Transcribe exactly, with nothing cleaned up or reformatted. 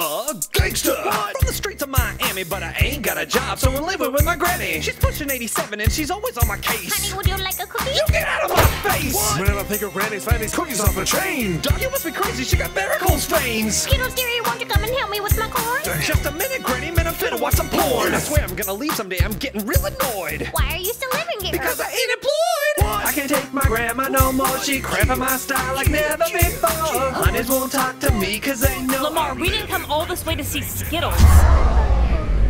a gangster. What? From the streets of Miami, but I ain't got a job, so I'm living with my granny. She's pushing eighty-seven and she's always on my case. Honey, would you like a cookie? You get out of my face! What? Man, I think your granny's finding these cookies off a chain. Doc, you must be crazy. She got varicose veins. Skitulz, dearie, won't you come and help me with my corn? Just a minute, granny, man, I'm finna watch some porn. I swear I'm gonna leave someday. I'm getting real annoyed. Why are you still living here? Because I ain't employed. What? I can't take my grandma no more. She cramping my style like never before. Honeys won't talk to me cause they know. Lamar, we didn't come all this way to see Skitulz.